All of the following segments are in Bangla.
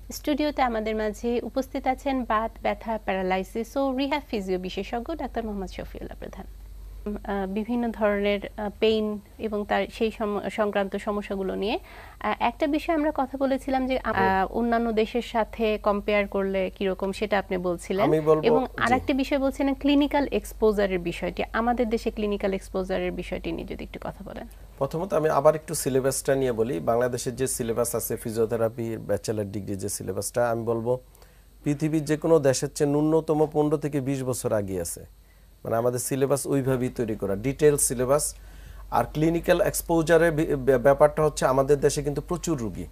স্টুডিওতে আমাদের মাঝে উপস্থিত আছেন বাত ব্যথা প্যারালাইসিস ও রিহ্যাব ফিজিও বিশেষজ্ঞ ডাক্তার মোহাম্মদ শফিউল্লাহ প্রধান। বিভিন্ন ধরনের পেইন এবং তার সেই সংক্রান্ত সমস্যাগুলো নিয়ে একটা বিষয় আমরা কথা বলেছিলাম যে অন্যান্য দেশের সাথে কম্পেয়ার করলে কিরকম সেটা আপনি বলছিলেন, এবং আরেকটা বিষয় বলছিলেন ক্লিনিক্যাল এক্সপোজারের বিষয়টি। আমাদের দেশে ক্লিনিক্যাল এক্সপোজারের বিষয়টি নিয়ে যদি একটু কথা বলেন। প্রথমত আমি আবার একটু সিলেবাসটা নিয়ে বলি। বাংলাদেশের যে সিলেবাস আছে ফিজিওথেরাপির ব্যাচেলর ডিগ্রি যে সিলেবাসটা, আমি বলবো পৃথিবীর যে কোনো দেশের চেয়ে ন্যূনতম 15 থেকে 20 বছর আগে আছে। মানে আমাদের সিলেবাস ওইভাবেই তৈরি করা, ডিটেইল সিলেবাস। আর ক্লিনিক্যাল এক্সপোজারের ব্যাপারটা হচ্ছে আমাদের দেশে কিন্তু প্রচুর রুগী,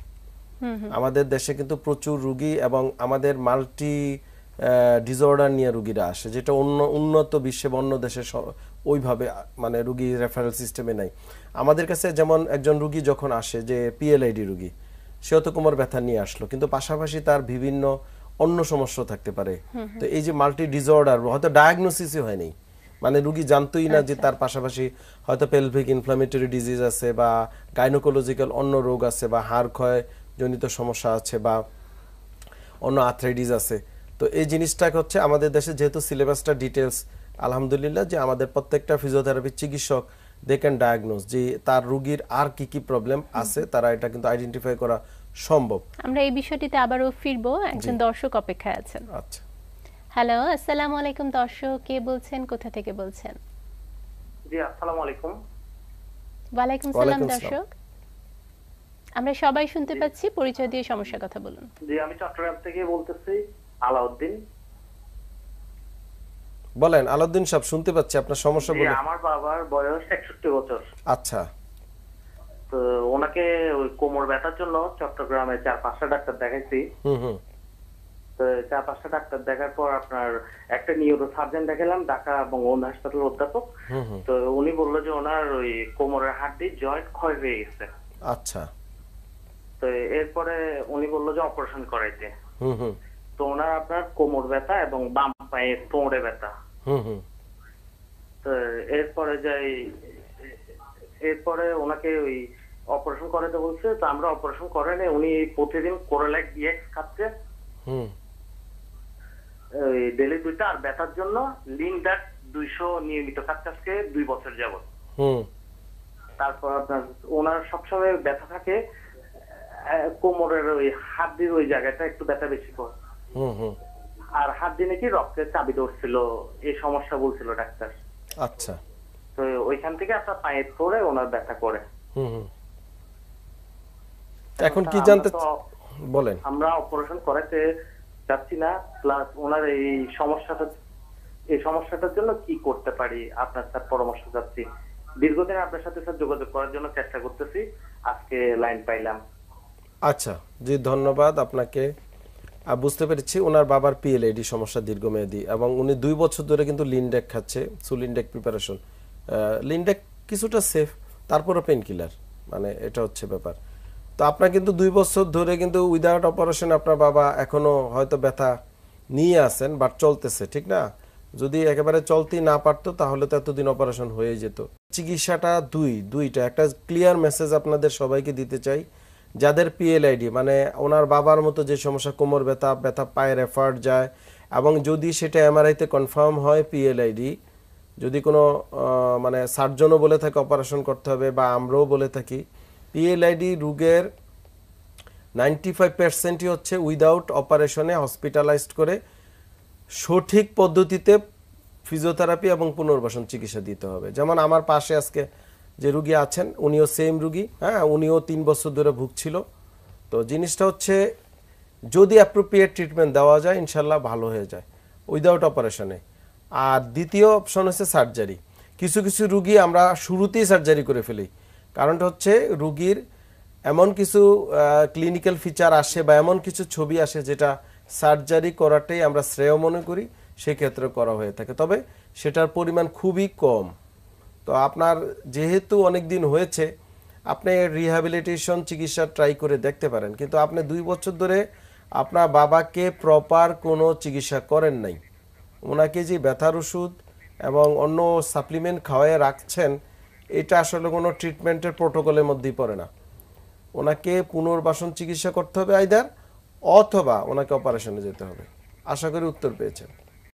এবং আমাদের মাল্টি ডিসঅর্ডার নিয়ে রুগীরা আসে, যেটা উন্নত বিশ্বে অন্য দেশে ওইভাবে মানে রুগী রেফারেল সিস্টেমে নাই। আমাদের কাছে যেমন একজন রুগী যখন আসে যে পিএলআইডি রুগী, সেও তো কোমর ব্যথা নিয়ে আসলো, কিন্তু পাশাপাশি তার বিভিন্ন অন্য সমস্যা থাকতে পারে। তো এই যে মাল্টি ডিসঅর্ডার হয়তো ডায়াগনোসিসই হয়নি, মানে রুগী জানতোই না যে তার পাশাপাশি হয়তো পেলভিক ইনফ্লামেটরি ডিজিজ আছে, বা গাইনোকোলজিক্যাল অন্য রোগ আছে, বা হাড় ক্ষয় জনিত সমস্যা আছে, বা অন্য আর্থ্রাইটিস আছে। তো এই জিনিসটা হচ্ছে আমাদের দেশে যেহেতু সিলেবাসটা ডিটেলস, আলহামদুলিল্লাহ যে আমাদের প্রত্যেকটা ফিজিওথেরাপি চিকিৎসক দে ক্যান ডায়াগনোস যে তার রোগীর আর কি কি প্রবলেম আছে, তারা এটা কিন্তু আইডেন্টিফাই করা সম্ভব। আমরা এই বিষয়টিতে আবারও ফিরবো, একজন দর্শক অপেক্ষায় আছেন। আচ্ছা, হ্যালো, আসসালামু আলাইকুম দর্শক, কে বলছেন, কোথা থেকে বলছেন? জি আসসালামু আলাইকুম। ওয়ালাইকুম সালাম দর্শক, আমরা সবাই শুনতে পাচ্ছি, পরিচয় দিয়ে সমস্যার কথা বলুন। জি আমি চট্টগ্রাম থেকে বলতেছি, আলাউদ্দিন। বলেন আলাউদ্দিন সাহেব, শুনতে পাচ্ছি আপনার সমস্যা বলুন। আমার বাবার বয়স 61 বছর। আচ্ছা, তো ওনাকে ওই কোমর ব্যথার জন্য চট্টগ্রামে 4-5টা ডাক্তার দেখাইছি। তো 4-5টা ডাক্তার দেখার পর আপনার একটা নিউরো সার্জন দেখালাম ঢাকা বঙ্গবন্ধু হাসপাতালের অধ্যাপক। তো উনি বললো যে ওনার ওই কোমরের হাড্ডি জয়েন্ট ক্ষয় হয়ে গেছে। আচ্ছা, তো এরপরে উনি বললো যে অপারেশন করাইতে। তো ওনার আপনার কোমর ব্যথা এবং বাম পায়ে কোমরে ব্যথা। তো এরপরে ওনাকে ওই অপারেশন করাতে বলছে। তো আমরা অপারেশন করাইনি, উনি প্রতিদিন কোরালাইক ডিএক্স খাচ্ছে ওই ডেলি 2টা, আর ব্যথার জন্য লিনডাট 200 নিয়মিত খাচ্ছে 2 বছর যাবত। তারপর আপনার ওনার সবসময় ব্যথা থাকে কোমরের ওই হাড্ডির ওই জায়গাটা একটু ব্যথা বেশি করে, আর হাড্ডি নাকি রক্তের চাবি ধরছিল, এই সমস্যা বলছিল ডাক্তার। আচ্ছা, তো ওইখান থেকে আপনার পায়ে পড়ে ওনার ব্যথা করে। এখন কি জানতে বলেন? আমরা অপারেশন করাতে চাচ্ছি না, প্লাস ওনার এই সমস্যাটার জন্য কি করতে পারি আপনার স্যার পরামর্শ চাচ্ছি। দীর্ঘদিন আপনার সাথে স্যার যোগাযোগ করার জন্য চেষ্টা করতেছি, আজকে লাইন পাইলাম। আচ্ছা জি, ধন্যবাদ আপনাকে। বুঝতে পেরেছি ওনার বাবার পিএলআইডি সমস্যা দীর্ঘমেয়াদী, এবং উনি 2 বছর ধরে কিন্তু লিনডেক খাচ্ছে, সুলিনডেক প্রিপারেশন। লিনডেক কিছুটা সেফ, তারপরে পেন কিলার, মানে এটা হচ্ছে ব্যাপার। তো আপনার কিন্তু 2 বছর ধরে কিন্তু উইদাউট অপারেশন আপনার বাবা এখনো হয়তো ব্যথা নিয়ে আসেন, বাট চলতেছে, ঠিক না? যদি একেবারে চলতেই না পারতো তাহলে তো এতদিন অপারেশন হয়ে যেত। চিকিৎসাটা দুইটা, একটা ক্লিয়ার মেসেজ আপনাদের সবাইকে দিতে চাই, যাদের পিএলআইডি মানে ওনার বাবার মতো যে সমস্যা, কোমর ব্যথা পায়ে রেফার যায়, এবং যদি সেটা এমআরআইতে কনফার্ম হয় পিএলআইডি, যদি কোনো মানে সার্জনও বলে থাকে অপারেশন করতে হবে, বা আমরাও বলে থাকি, পিএলআইডি রোগের 95%ই হচ্ছে উইদাউট অপারেশনে হসপিটালাইজড করে সঠিক পদ্ধতিতে ফিজিওথেরাপি এবং পুনর্বাসন চিকিৎসা দিতে হবে। যেমন আমার পাশে আজকে যে রুগী আছেন, উনিও সেম রুগী, হ্যাঁ, উনিও 3 বছর ধরে ভুগছিল। তো জিনিসটা হচ্ছে যদি অ্যাপ্রোপ্রিয়েট ট্রিটমেন্ট দেওয়া যায় ইনশাল্লাহ ভালো হয়ে যায় উইদাউট অপারেশনে। আর দ্বিতীয় অপশন হচ্ছে সার্জারি। কিছু কিছু রুগী আমরা শুরুতেই সার্জারি করে ফেলি, কারণটা হচ্ছে রুগীর এমন কিছু ক্লিনিক্যাল ফিচার আসে বা এমন কিছু ছবি আসে যেটা সার্জারি করাটাই আমরা শ্রেয় মনে করি, সেক্ষেত্রে করা হয়ে থাকে, তবে সেটার পরিমাণ খুবই কম। তো আপনার যেহেতু অনেক দিন হয়েছে, আপনি রিহ্যাবিলিটেশন চিকিৎসা ট্রাই করে দেখতে পারেন, কিন্তু আপনি 2 বছর ধরে আপনার বাবাকে প্রপার কোনো চিকিৎসা করেন নাই। ওনাকে যে ব্যথার ওষুধ এবং অন্য সাপ্লিমেন্ট খাওয়ায় রাখছেন, এটা আসলে কোনো ট্রিটমেন্টের প্রোটোকলের মধ্যেই পড়ে না। ওনাকে পুনর্বাসন চিকিৎসা করতে হবে আইদার, অথবা ওনাকে অপারেশনে যেতে হবে। আশা করি উত্তর পেয়েছেন।